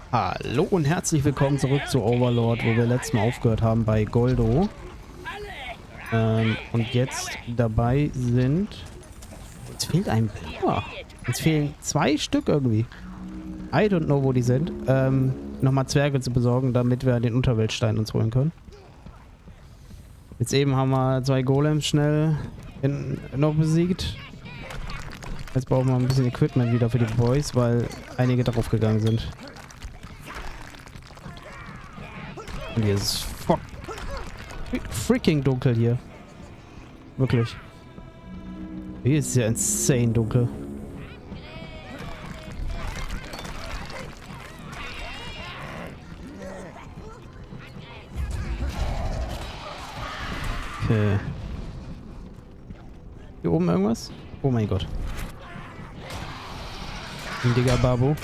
Hallo und herzlich willkommen zurück zu Overlord, wo wir letztes Mal aufgehört haben bei Goldo. Und jetzt dabei sind... Uns fehlt ein Blauer. Uns fehlen 2 Stück irgendwie. I don't know, wo die sind. Nochmal Zwerge zu besorgen, damit wir den Unterweltstein uns holen können. Jetzt eben haben wir 2 Golems schnell noch besiegt. Jetzt brauchen wir ein bisschen Equipment wieder für die Boys, weil einige darauf gegangen sind. Und hier ist es freaking dunkel hier. Wirklich. Hier ist es ja insane dunkel. Okay. Hier oben irgendwas? Oh mein Gott. Ein dicker Babu.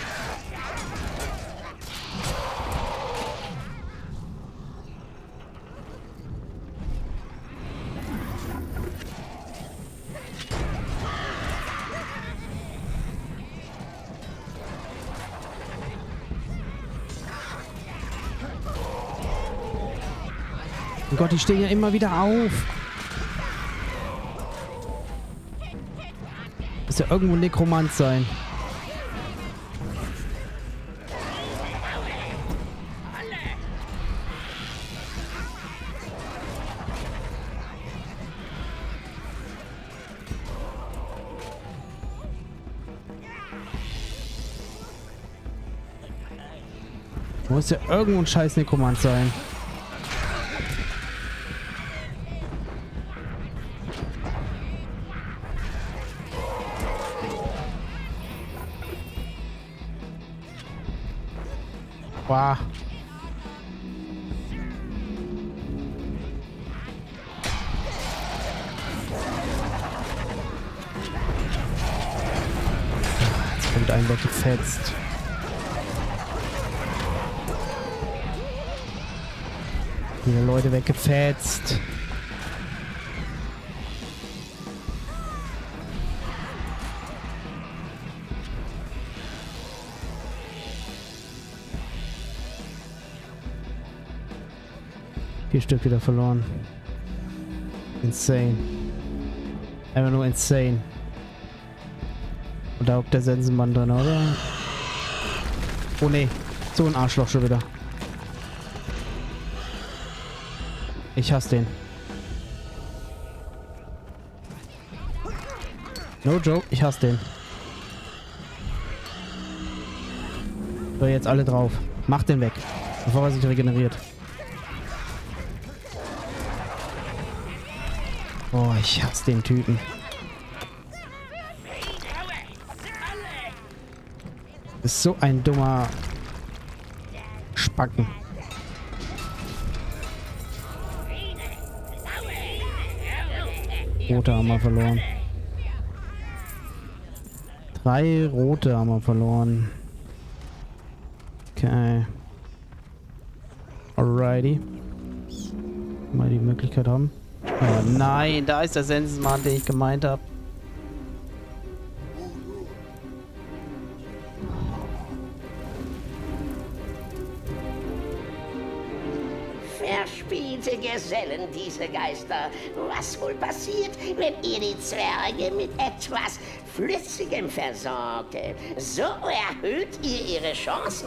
Oh Gott, die stehen ja immer wieder auf. Muss ja irgendwo ein Nekromant sein. Muss ja irgendwo ein scheiß Nekromant sein. Wow. Jetzt kommt ein weggefetzt. Viele Leute weggefetzt. Vier Stück wieder verloren. Insane. Einfach nur insane. Und da hockt der Sensenmann drin, oder? Oh ne, so ein Arschloch schon wieder. Ich hasse den. No joke, ich hasse den. So, jetzt alle drauf. Macht den weg, bevor er sich regeneriert. Oh, ich hasse den Typen. Das ist so ein dummer Spacken. Rote haben wir verloren. 3 rote haben wir verloren. Okay. Alrighty. Mal die Möglichkeit haben. Oh nein, da ist der Sensenmann, den ich gemeint habe. Verspielte Gesellen, diese Geister. Was wohl passiert, wenn ihr die Zwerge mit etwas Flüssigem versorgt? So erhöht ihr ihre Chancen.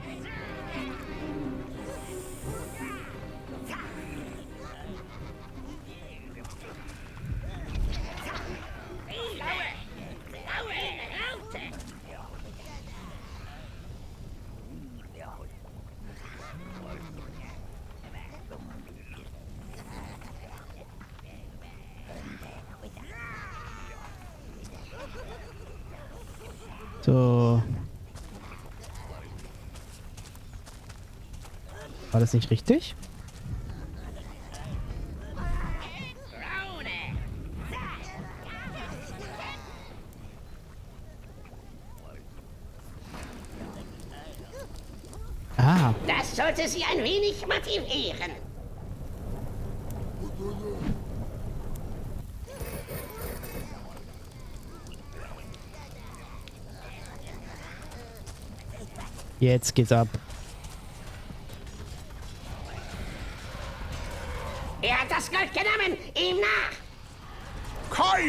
So. War das nicht richtig? Ah. Das sollte sie ein wenig motivieren. Jetzt geht's ab.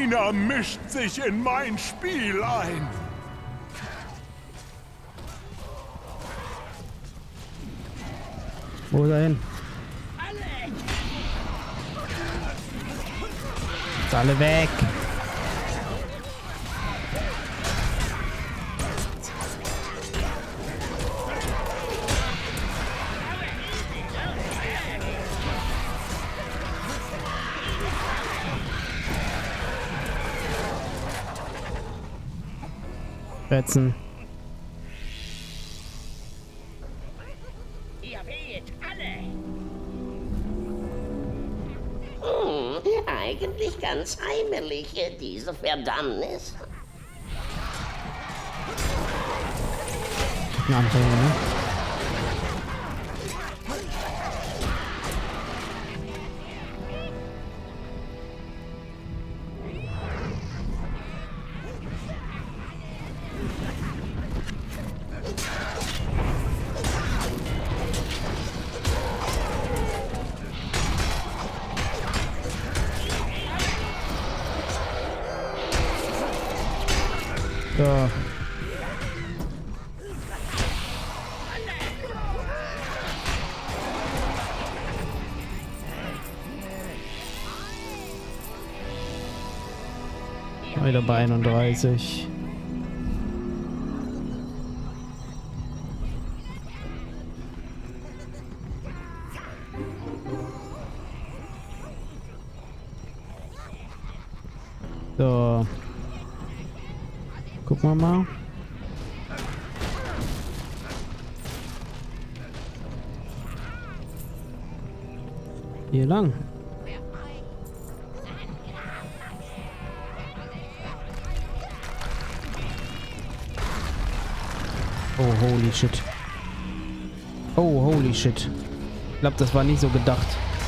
Diener mischt sich in mein Spiel ein. Wo ist er hin? Ist alle weg. Fetzen. Ihr weht alle. Eigentlich ganz heimelig, diese Verdammnis. Eine andere, ne? So. Wieder bei 31. So. Gucken wir mal. Hier lang. Oh, holy shit. Oh, holy shit. Ich glaube, das war nicht so gedacht.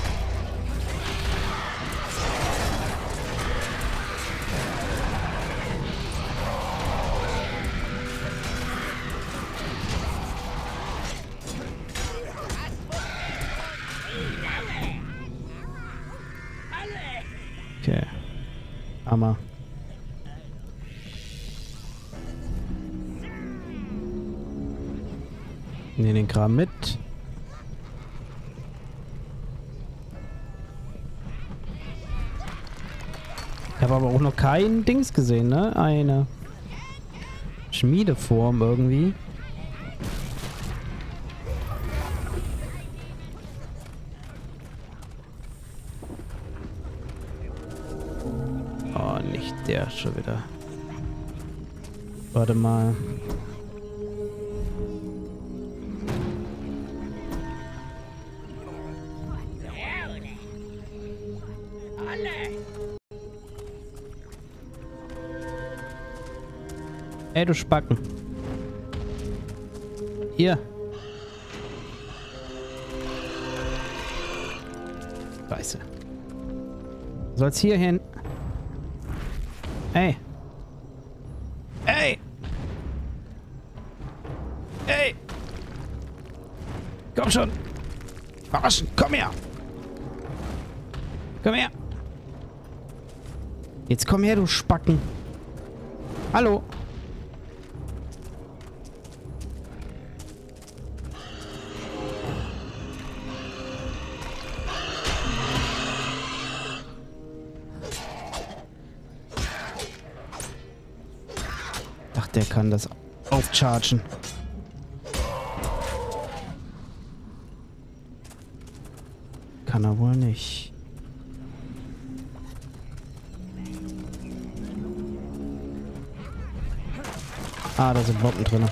Okay. Hammer. Nehmen den Kram mit. Ich habe aber auch noch kein Dings gesehen, ne? Eine Schmiedeform irgendwie. Oh, nicht der schon wieder. Warte mal. Ey, du Spacken. Hier. Scheiße. Soll's hier hin. Ey. Ey. Ey. Komm schon. Verarschen. Komm her. Komm her. Jetzt komm her, du Spacken. Hallo. Ach, der kann das aufchargen. Kann er wohl nicht. Ah, da sind Bomben drin.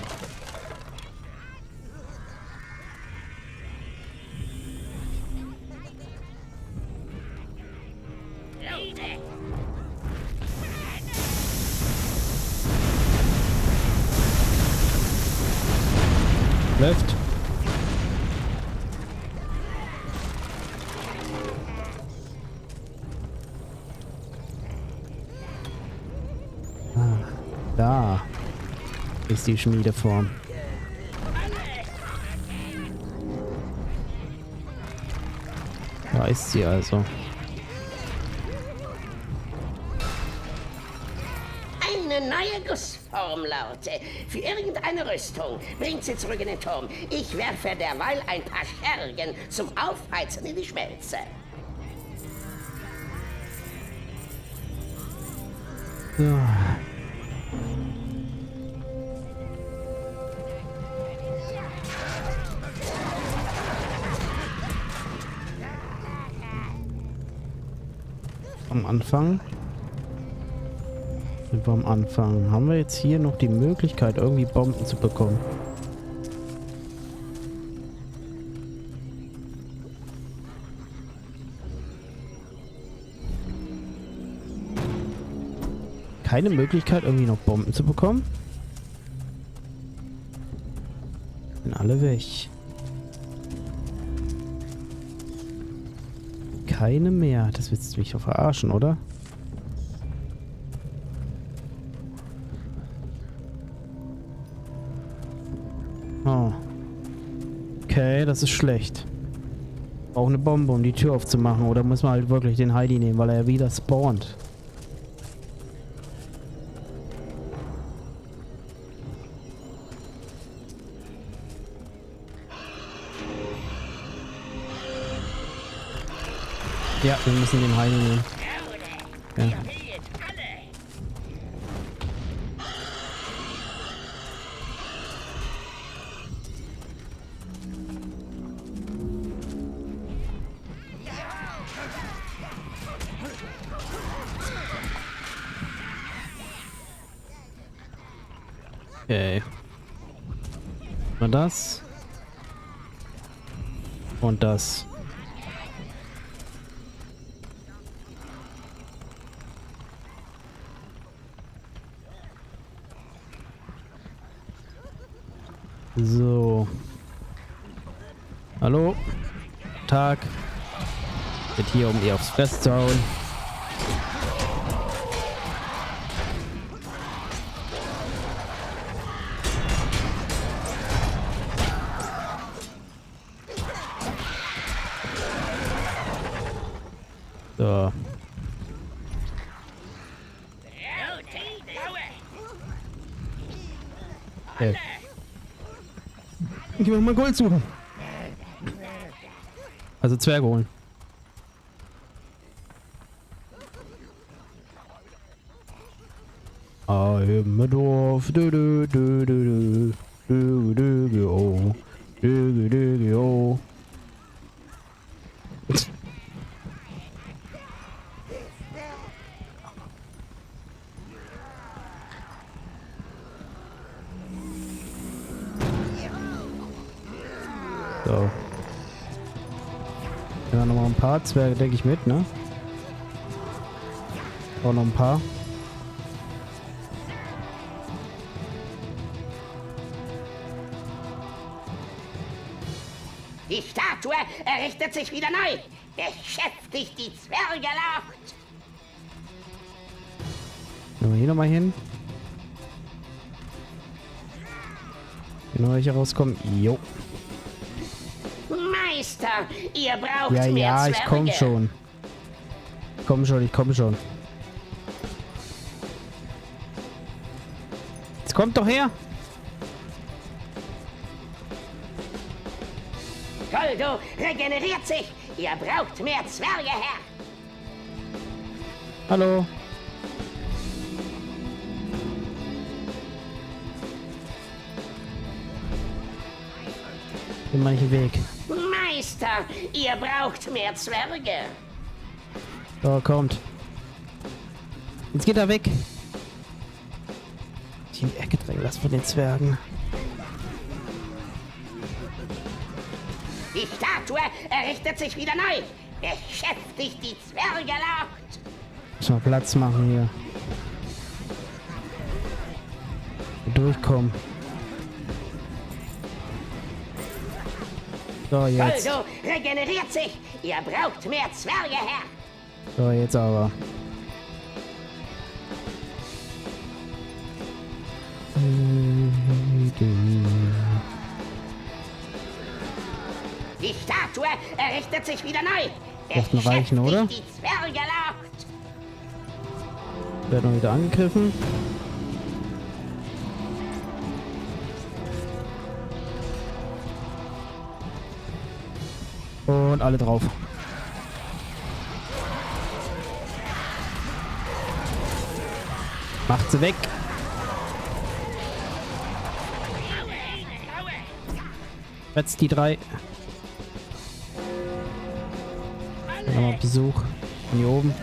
Läuft. Ah, da ist die Schmiedeform. Da ist sie also. eine neue Gussformlaute für irgendeine Rüstung. Bringt sie zurück in den Turm. Ich werfe derweil ein paar Schergen zum Aufheizen in die Schmelze. So. Am Anfang. Sind wir am Anfang. Haben wir jetzt hier noch die Möglichkeit, irgendwie Bomben zu bekommen? Keine Möglichkeit, irgendwie noch Bomben zu bekommen? Sind alle weg. Keine mehr. Das willst du mich doch verarschen, oder? Oh. Okay, das ist schlecht. Brauche eine Bombe, um die Tür aufzumachen. Oder muss man halt wirklich den Heidi nehmen, weil er ja wieder spawnt. Ja, wir müssen den Heidi nehmen. Ja. Okay. Mal das. Und das. So. Hallo. Tag. Geht hier, um ihr aufs Fress zu hauen. So. Okay. Ich will mal Gold suchen. Also Zwerge holen. I'm a dwarf. Du du du du du du du oh du du du oh. So. Ja, nochmal ein paar Zwerge, denke ich, mit, ne? Auch noch ein paar. Die Statue errichtet sich wieder neu. Beschäftigt die Zwergelucht. Nehmen wir hier nochmal hin. Wenn wir hier rauskommen. Jo. Meister, ihr braucht Ja, mehr ja, Zwerge. ich komm schon. Ich komm schon. Jetzt kommt doch her. Goldo regeneriert sich. Ihr braucht mehr Zwerge, Herr. Hallo. Den manchen Weg. Meister, ihr braucht mehr Zwerge. So, kommt. Jetzt geht er weg. Die in die Ecke drängen lassen von den Zwergen. Die Statue errichtet sich wieder neu. Beschäftigt die Zwergelucht. Müssen wir Platz machen hier. Durchkommen. So, jetzt. Goldo regeneriert sich. Ihr braucht mehr Zwerge, Herr. So, jetzt aber. Die Statue errichtet sich wieder neu. Dürften reichen, oder? Die Zwergelucht. Wird noch wieder angegriffen. Und alle drauf. Macht sie weg. Jetzt die 3. Nochmal Besuch. Von hier oben.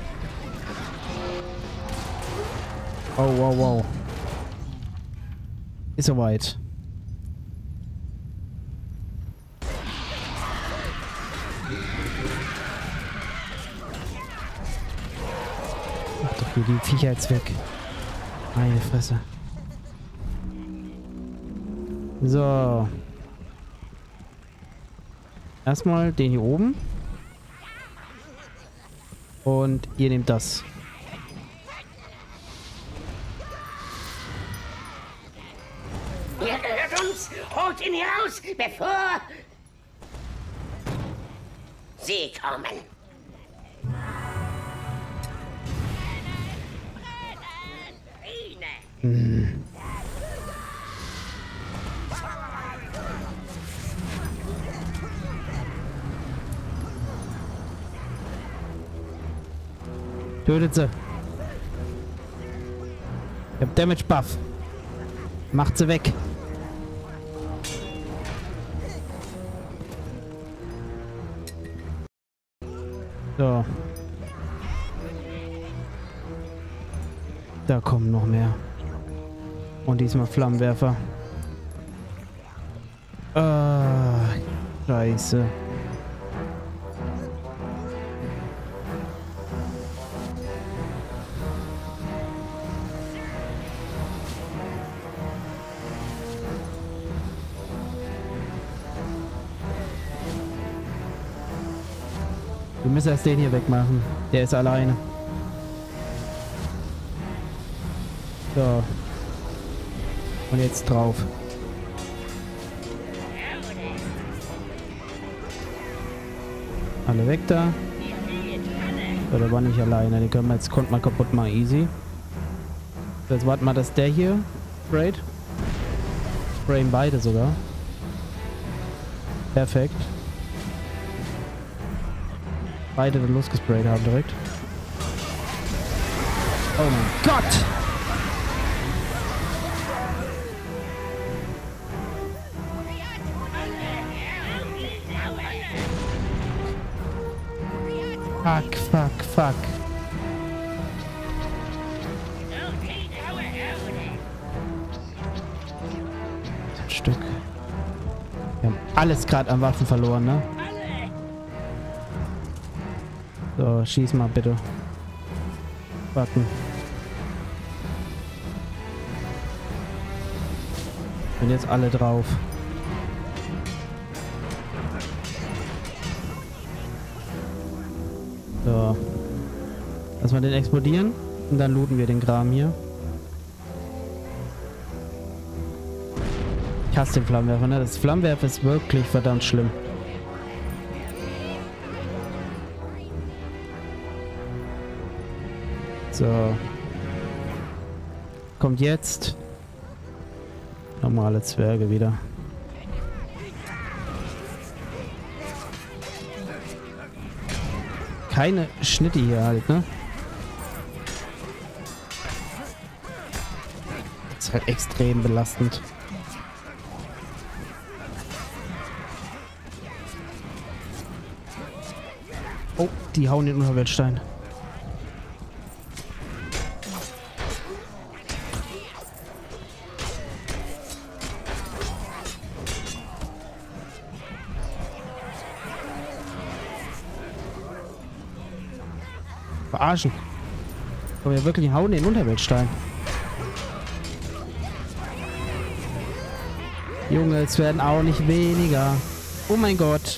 Oh, wow, wow. Ist soweit. Mach doch hier die Viecher jetzt weg. Meine Fresse. So. Erstmal den hier oben. Und ihr nehmt das. Ihr gehört uns! Holt ihn hier raus, bevor sie kommen! Tötet sie. Ich hab Damage Buff. Macht sie weg. So. Da kommen noch mehr. Und diesmal Flammenwerfer. Scheiße. Wir müssen erst den hier wegmachen. Der ist alleine. So. Und jetzt drauf. Alle weg da. So, der war nicht alleine. Den können wir jetzt mal kaputt machen. Easy. So, jetzt warten wir, dass der hier sprayt. Sprayen beide sogar. Perfekt. Beide losgesprayt haben direkt. Oh mein Gott! Fuck, fuck, fuck. Ein Stück. Wir haben alles gerade an Waffen verloren, ne? So, schieß mal bitte. Warten. Sind jetzt alle drauf. So. Lass mal den explodieren. Und dann looten wir den Kram hier. Ich hasse den Flammenwerfer, ne? Das Flammenwerfer ist wirklich verdammt schlimm. So. Kommt jetzt. Normale Zwerge wieder. Keine Schnitte hier halt, ne? Das ist halt extrem belastend. Oh, die hauen den Unterweltstein. Verarschen. Können wir wirklich hauen den Unterweltstein. Junge, es werden auch nicht weniger. Oh mein Gott.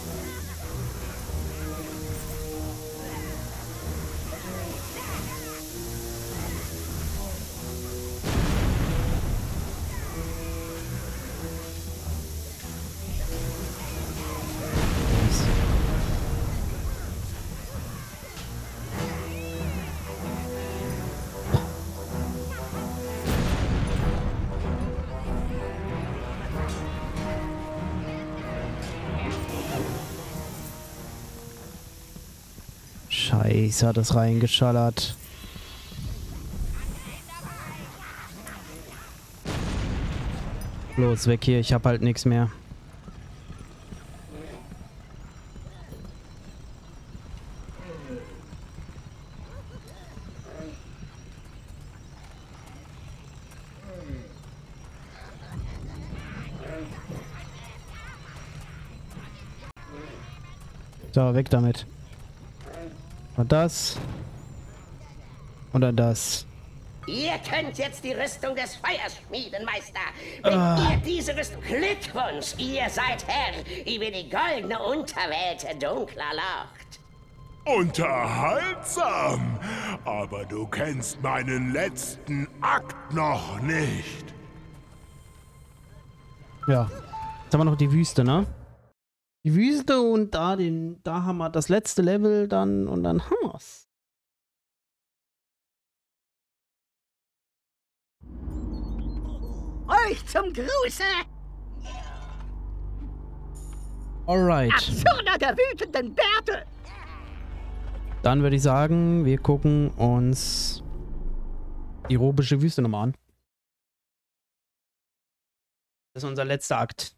Nice, hat es reingeschallert. Los, weg hier, ich hab halt nichts mehr. So, weg damit. Und das. Und dann das. Ihr könnt jetzt die Rüstung des Feuers schmieden, Meister. Wenn ihr diese Rüstung... Glückwunsch, ihr seid Herr über die goldene Unterwelt dunkler Lucht. Unterhaltsam, aber du kennst meinen letzten Akt noch nicht. Ja. Jetzt haben wir noch die Wüste, ne? Die Wüste und da haben wir das letzte Level dann und dann haben wir's. Euch zum Gruße! Alright. Absurder der wütenden Bärte! Dann würde ich sagen, wir gucken uns die robische Wüste nochmal an. Das ist unser letzter Akt.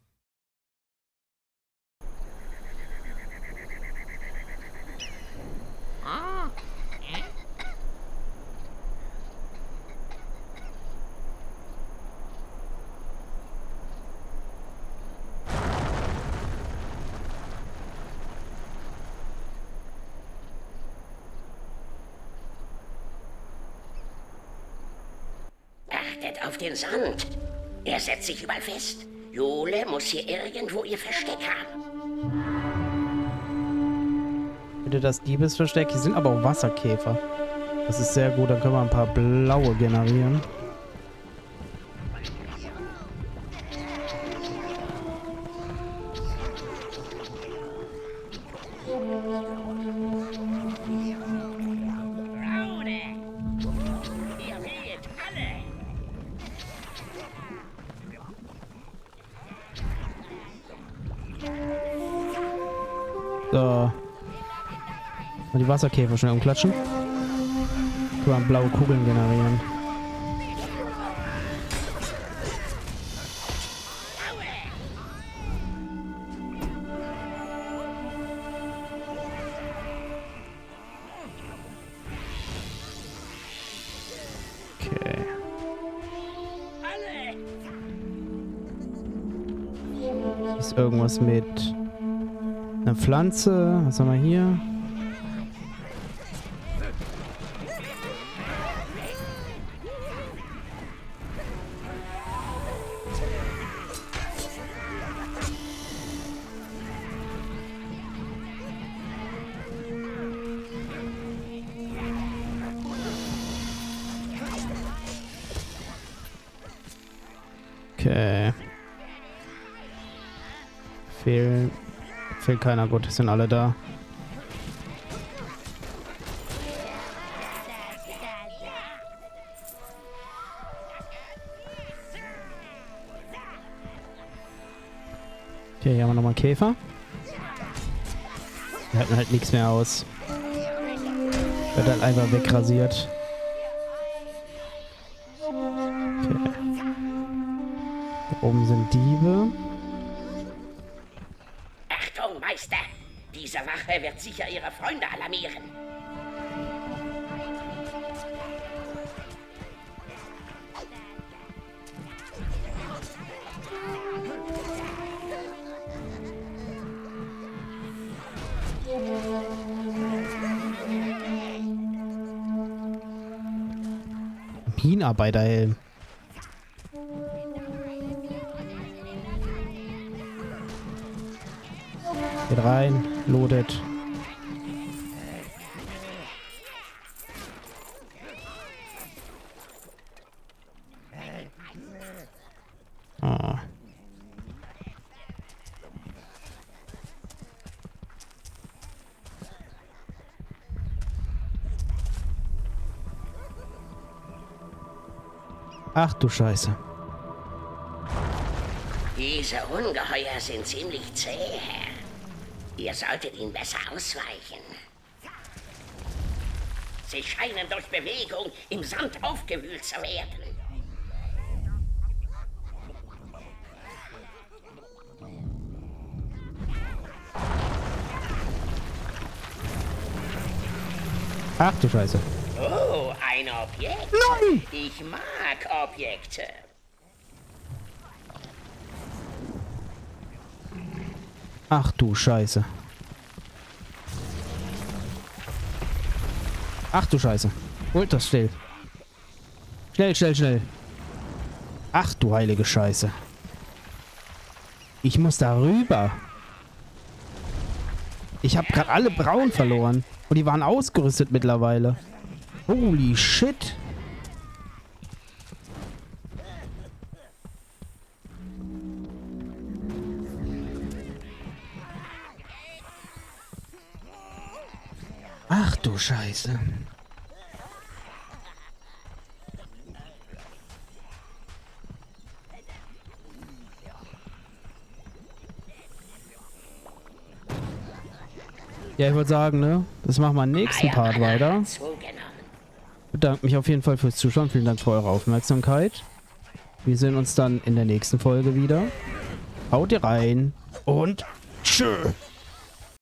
Achtet auf den Sand. Er setzt sich überall fest. Jule muss hier irgendwo ihr Versteck haben. Bitte das Diebesversteck. Hier sind aber auch Wasserkäfer. Das ist sehr gut. Dann können wir ein paar blaue generieren. So. Mal die Wasserkäfer schnell umklatschen. Können wir blaue Kugeln generieren. Okay. Ist irgendwas mit einer Pflanze? Was haben wir hier? Okay. Fehlt keiner. Gut, sind alle da. Okay, hier haben wir nochmal Käfer. Wir halten halt nichts mehr aus. Wird halt einfach wegrasiert. Okay. Da oben sind Diebe. Achtung, Meister! Diese Wache wird sicher ihre Freunde alarmieren. Minenarbeiterhelm. Geht rein, loadet. Ah. Ach du Scheiße. Diese Ungeheuer sind ziemlich zäh, Herr. Ihr solltet ihnen besser ausweichen. Sie scheinen durch Bewegung im Sand aufgewühlt zu werden. Ach du Scheiße. Oh, ein Objekt. Nein! Ich mag Objekte. Ach du Scheiße. Ach du Scheiße. Holt das still. Schnell, schnell, schnell. Ach du heilige Scheiße. Ich muss da rüber. Ich habe gerade alle Brauen verloren. Und die waren ausgerüstet mittlerweile. Holy shit. Ach du Scheiße. Ja, ich würde sagen, ne? Das machen wir im nächsten Part weiter. Ich bedanke mich auf jeden Fall fürs Zuschauen. Vielen Dank für eure Aufmerksamkeit. Wir sehen uns dann in der nächsten Folge wieder. Haut ihr rein und tschö.